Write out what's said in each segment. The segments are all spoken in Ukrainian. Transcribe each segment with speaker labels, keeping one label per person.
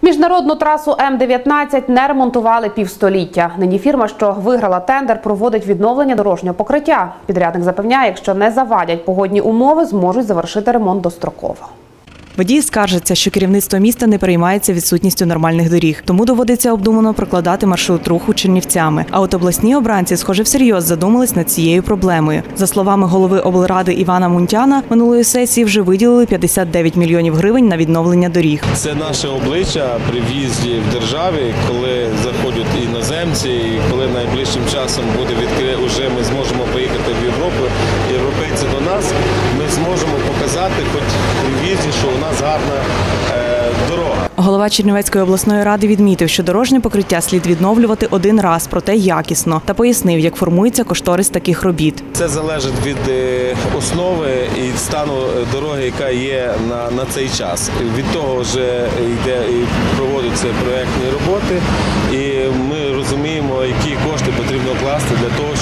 Speaker 1: Міжнародну трасу М-19 не ремонтували півстоліття. Нині фірма, що виграла тендер, проводить відновлення дорожнього покриття. Підрядник запевняє, якщо не завадять погодні умови, зможуть завершити ремонт достроково.
Speaker 2: Водії скаржаться, що керівництво міста не переймається відсутністю нормальних доріг. Тому доводиться обдумано прокладати маршрут руху Чернівцями. А от обласні обранці, схоже, всерйоз задумались над цією проблемою. За словами голови облради Івана Мунтяна, минулої сесії вже виділили 59 мільйонів гривень на відновлення доріг.
Speaker 3: Це наше обличчя при в'їзді в державі, коли заходять іноземці, і коли найближчим часом буде відкрито, вже ми зможемо поїхати в Європу, європейці до нас, ми зможемо показати, хоч при в'їзді, що у нас гарна дорога.
Speaker 2: Голова Чернівецької обласної ради відмітив, що дорожнє покриття слід відновлювати один раз, проте якісно, та пояснив, як формується кошторис таких робіт.
Speaker 3: Це залежить від основи і стану дороги, яка є на цей час. Від того вже йде і проводяться проєктні роботи, і ми розуміємо, які кошти потрібно класти для того,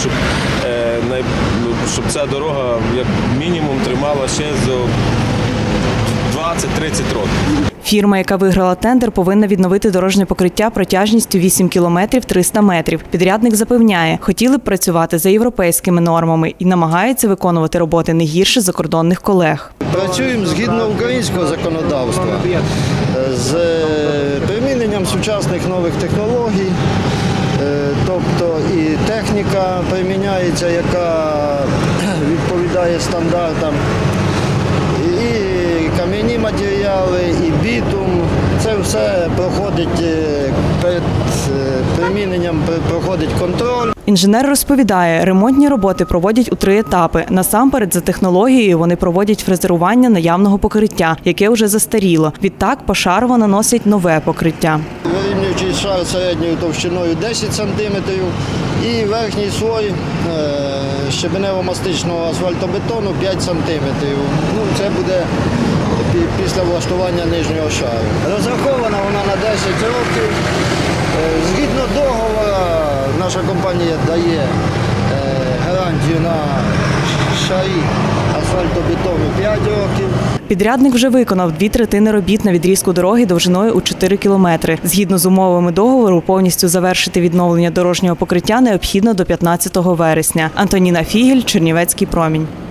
Speaker 3: щоб ця дорога як мінімум тримала ще за 20-30 років.
Speaker 2: Фірма, яка виграла тендер, повинна відновити дорожнє покриття протяжністю 8 кілометрів 300 метрів. Підрядник запевняє, хотіли б працювати за європейськими нормами і намагаються виконувати роботи не гірше закордонних колег.
Speaker 4: Працюємо згідно українського законодавства, з приміненням сучасних нових технологій, тобто і техніка приміняється, яка відповідає стандартам, і кам'яні матеріали, і бітум. Це все проходить перед приміненням, проходить контроль.
Speaker 2: Інженер розповідає, ремонтні роботи проводять у 3 етапи. Насамперед, за технологією, вони проводять фрезерування наявного покриття, яке вже застаріло. Відтак, пошарово наносять нове покриття.
Speaker 4: Вирівнюючий шар середньою товщиною 10 см і верхній слой щебенево-мастичного асфальтобетону 5 см. Це буде після влаштування нижнього шару. Розрахована вона на 10 років. Згідно договору, наша компанія дає гарантію на шарі асфальтобетону 5 років.
Speaker 2: Підрядник вже виконав 2/3 робіт на відрізку дороги довжиною у 4 кілометри. Згідно з умовами договору, повністю завершити відновлення дорожнього покриття необхідно до 15 вересня. Антоніна Фігель, Чернівецький промінь.